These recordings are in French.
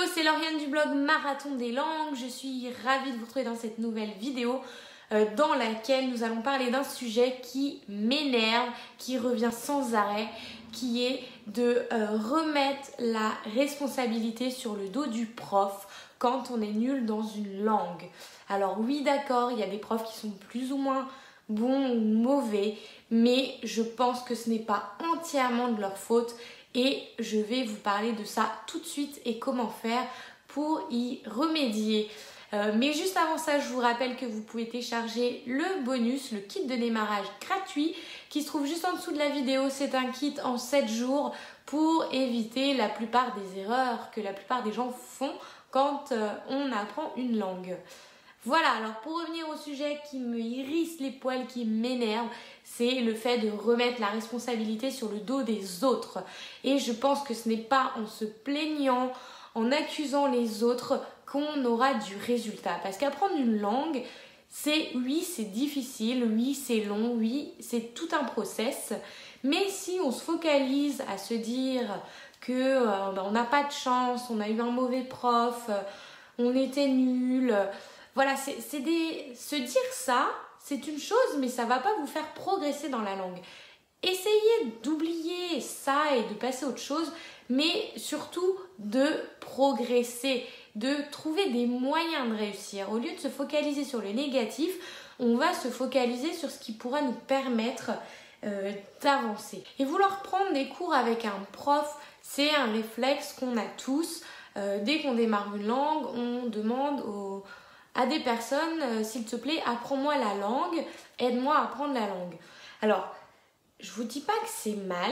c'est Lauriane du blog Marathon des langues. Je suis ravie de vous retrouver dans cette nouvelle vidéo dans laquelle nous allons parler d'un sujet qui m'énerve, qui revient sans arrêt, qui est de remettre la responsabilité sur le dos du prof quand on est nul dans une langue. Alors oui, d'accord, il y a des profs qui sont plus ou moins bons ou mauvais, mais je pense que ce n'est pas entièrement de leur faute et je vais vous parler de ça tout de suite et comment faire pour y remédier. Mais juste avant ça, je vous rappelle que vous pouvez télécharger le bonus, le kit de démarrage gratuit qui se trouve juste en dessous de la vidéo. C'est un kit en 7 jours pour éviter la plupart des erreurs que la plupart des gens font quand on apprend une langue. Voilà, alors pour revenir au sujet qui me hérisse les poils, qui m'énerve, c'est le fait de remettre la responsabilité sur le dos des autres. Et je pense que ce n'est pas en se plaignant, en accusant les autres qu'on aura du résultat. Parce qu'apprendre une langue, oui, c'est difficile, oui, c'est long, oui, c'est tout un process. Mais si on se focalise à se dire que on n'a pas de chance, on a eu un mauvais prof, on était nul... Voilà, se dire ça, c'est une chose, mais ça ne va pas vous faire progresser dans la langue. Essayez d'oublier ça et de passer à autre chose, mais surtout de progresser, de trouver des moyens de réussir. Au lieu de se focaliser sur le négatif, on va se focaliser sur ce qui pourra nous permettre d'avancer. Et vouloir prendre des cours avec un prof, c'est un réflexe qu'on a tous. Dès qu'on démarre une langue, on demande à des personnes, s'il te plaît, apprends-moi la langue, aide-moi à apprendre la langue. Alors, je vous dis pas que c'est mal,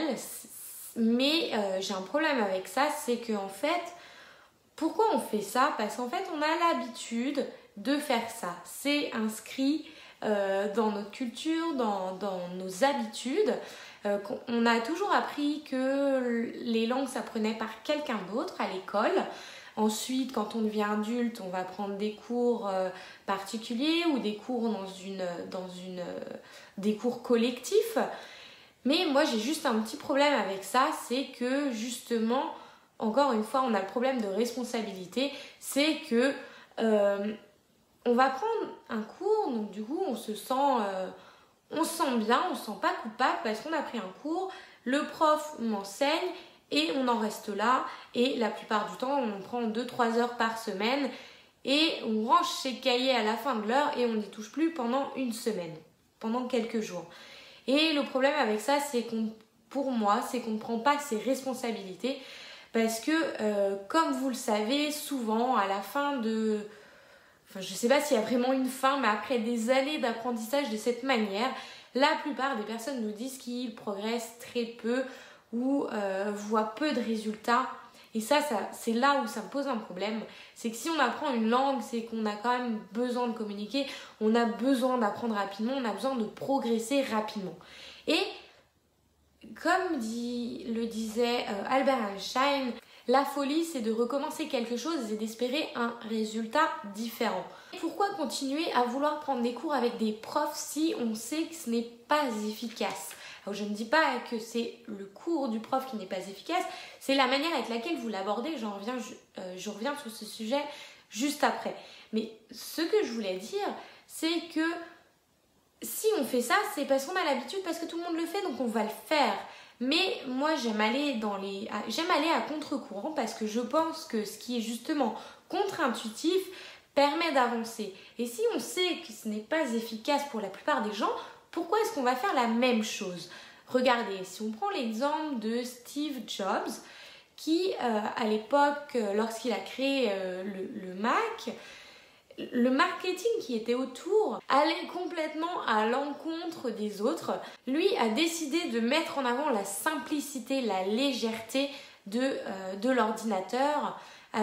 mais j'ai un problème avec ça, c'est que en fait, pourquoi on fait ça? Parce qu'en fait, on a l'habitude de faire ça. C'est inscrit dans notre culture, dans nos habitudes. On a toujours appris que les langues s'apprenaient par quelqu'un d'autre à l'école. Ensuite, quand on devient adulte, on va prendre des cours particuliers ou des cours des cours collectifs. Mais moi, j'ai juste un petit problème avec ça, c'est que justement, encore une fois, on a le problème de responsabilité. C'est que on va prendre un cours, donc du coup, on se sent bien, on se sent pas coupable parce qu'on a pris un cours, le prof m'enseigne, et on en reste là, et la plupart du temps, on prend 2-3 heures par semaine, et on range ses cahiers à la fin de l'heure, et on n'y touche plus pendant une semaine, pendant quelques jours. Et le problème avec ça, pour moi, c'est qu'on ne prend pas ses responsabilités, parce que, comme vous le savez, souvent, à la fin de... Enfin, je ne sais pas s'il y a vraiment une fin, mais après des années d'apprentissage de cette manière, la plupart des personnes nous disent qu'ils progressent très peu, ou voit peu de résultats. Et ça c'est là où ça me pose un problème. C'est que si on apprend une langue, c'est qu'on a quand même besoin de communiquer, on a besoin d'apprendre rapidement, on a besoin de progresser rapidement. Et comme le disait Albert Einstein, la folie, c'est de recommencer quelque chose et d'espérer un résultat différent. Pourquoi continuer à vouloir prendre des cours avec des profs si on sait que ce n'est pas efficace? Alors, je ne dis pas que c'est le cours du prof qui n'est pas efficace, c'est la manière avec laquelle vous l'abordez. Je reviens sur ce sujet juste après. Mais ce que je voulais dire, c'est que si on fait ça, c'est parce qu'on a l'habitude, parce que tout le monde le fait, donc on va le faire. Mais moi, j'aime aller à contre-courant parce que je pense que ce qui est justement contre-intuitif permet d'avancer. Et si on sait que ce n'est pas efficace pour la plupart des gens, pourquoi est-ce qu'on va faire la même chose? Regardez, si on prend l'exemple de Steve Jobs, qui à l'époque, lorsqu'il a créé le Mac, le marketing qui était autour allait complètement à l'encontre des autres. Lui a décidé de mettre en avant la simplicité, la légèreté de l'ordinateur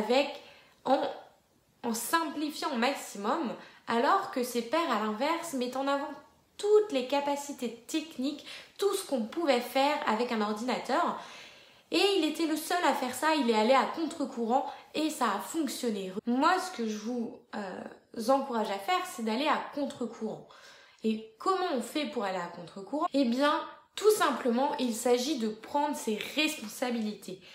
en simplifiant au maximum, alors que ses pairs à l'inverse mettent en avant toutes les capacités techniques, tout ce qu'on pouvait faire avec un ordinateur. Et il était le seul à faire ça, il est allé à contre-courant et ça a fonctionné. Moi, ce que je vous encourage à faire, c'est d'aller à contre-courant. Et comment on fait pour aller à contre-courant? Eh bien, tout simplement, il s'agit de prendre ses responsabilités.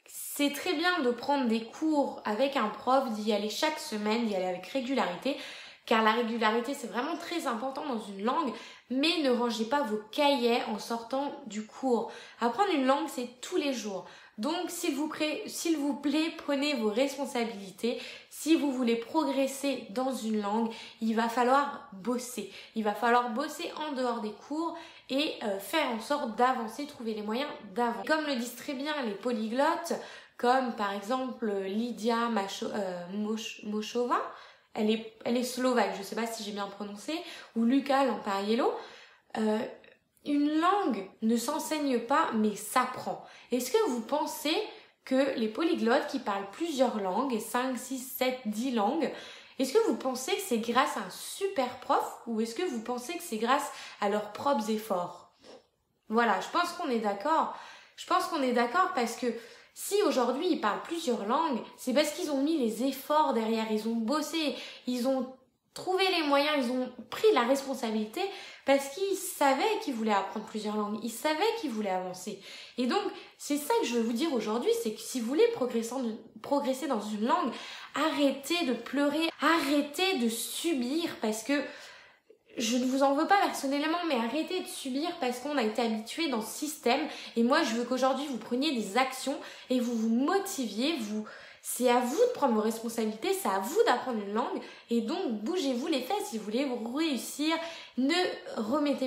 c'est très bien de prendre des cours avec un prof, d'y aller chaque semaine, d'y aller avec régularité, car la régularité c'est vraiment très important dans une langue, mais ne rangez pas vos cahiers en sortant du cours. Apprendre une langue c'est tous les jours. Donc s'il vous plaît, prenez vos responsabilités. Si vous voulez progresser dans une langue, il va falloir bosser. Il va falloir bosser en dehors des cours et faire en sorte d'avancer, trouver les moyens d'avancer. Comme le disent très bien les polyglottes, comme par exemple Lydia Moshova, elle est slovaque, je ne sais pas si j'ai bien prononcé, ou Lucas Lampariello. Une langue ne s'enseigne pas, mais s'apprend. Est-ce que vous pensez que les polyglottes qui parlent plusieurs langues, 5, 6, 7, 10 langues, est-ce que vous pensez que c'est grâce à un super prof ou est-ce que vous pensez que c'est grâce à leurs propres efforts? Voilà, je pense qu'on est d'accord. Je pense qu'on est d'accord parce que si aujourd'hui ils parlent plusieurs langues, c'est parce qu'ils ont mis les efforts derrière, ils ont bossé, ils ont trouvé les moyens, ils ont pris la responsabilité parce qu'ils savaient qu'ils voulaient apprendre plusieurs langues, ils savaient qu'ils voulaient avancer. Et donc, c'est ça que je veux vous dire aujourd'hui, c'est que si vous voulez progresser dans une langue, arrêtez de pleurer, arrêtez de subir parce que je ne vous en veux pas personnellement, mais arrêtez de subir parce qu'on a été habitué dans ce système. Et moi, je veux qu'aujourd'hui, vous preniez des actions et vous vous motiviez. C'est à vous de prendre vos responsabilités, c'est à vous d'apprendre une langue. Et donc, bougez-vous les fesses si vous voulez réussir. Ne remettez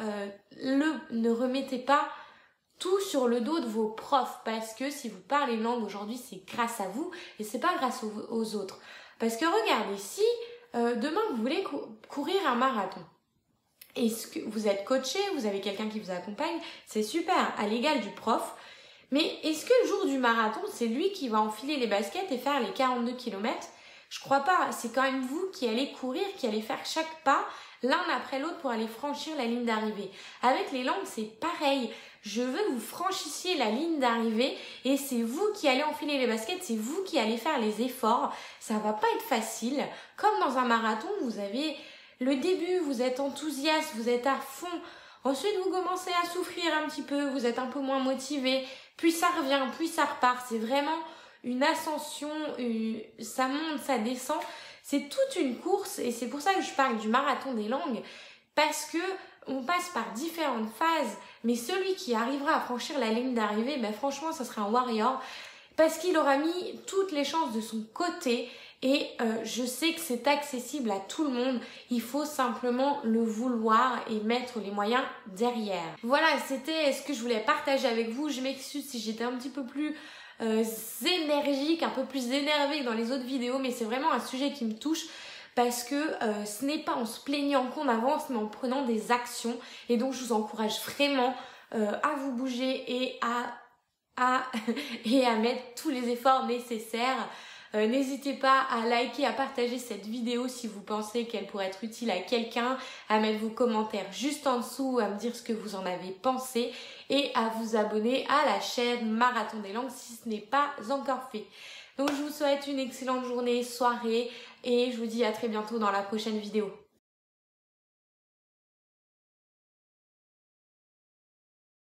pas tout sur le dos de vos profs. Parce que si vous parlez une langue aujourd'hui, c'est grâce à vous et c'est pas grâce aux autres. Parce que regardez, si demain vous voulez courir un marathon, est-ce que vous êtes coaché, vous avez quelqu'un qui vous accompagne, c'est super, à l'égal du prof, mais est-ce que le jour du marathon, c'est lui qui va enfiler les baskets et faire les 42 km? Je crois pas, c'est quand même vous qui allez courir, qui allez faire chaque pas l'un après l'autre pour aller franchir la ligne d'arrivée. Avec les langues, c'est pareil. Je veux que vous franchissiez la ligne d'arrivée et c'est vous qui allez enfiler les baskets, c'est vous qui allez faire les efforts. Ça va pas être facile. Comme dans un marathon, vous avez le début, vous êtes enthousiaste, vous êtes à fond. Ensuite, vous commencez à souffrir un petit peu, vous êtes un peu moins motivé. Puis ça revient, puis ça repart. C'est vraiment une ascension, ça monte, ça descend. C'est toute une course et c'est pour ça que je parle du marathon des langues. Parce que on passe par différentes phases, mais celui qui arrivera à franchir la ligne d'arrivée, ben franchement, ça sera un warrior parce qu'il aura mis toutes les chances de son côté et je sais que c'est accessible à tout le monde. Il faut simplement le vouloir et mettre les moyens derrière. Voilà, c'était ce que je voulais partager avec vous. Je m'excuse si j'étais un petit peu plus énergique, un peu plus énervée que dans les autres vidéos, mais c'est vraiment un sujet qui me touche. Parce que ce n'est pas en se plaignant qu'on avance, mais en prenant des actions. Et donc, je vous encourage vraiment à vous bouger et à mettre tous les efforts nécessaires. N'hésitez pas à liker, à partager cette vidéo si vous pensez qu'elle pourrait être utile à quelqu'un, à mettre vos commentaires juste en dessous, à me dire ce que vous en avez pensé et à vous abonner à la chaîne Marathon des langues si ce n'est pas encore fait. Donc je vous souhaite une excellente journée, soirée et je vous dis à très bientôt dans la prochaine vidéo.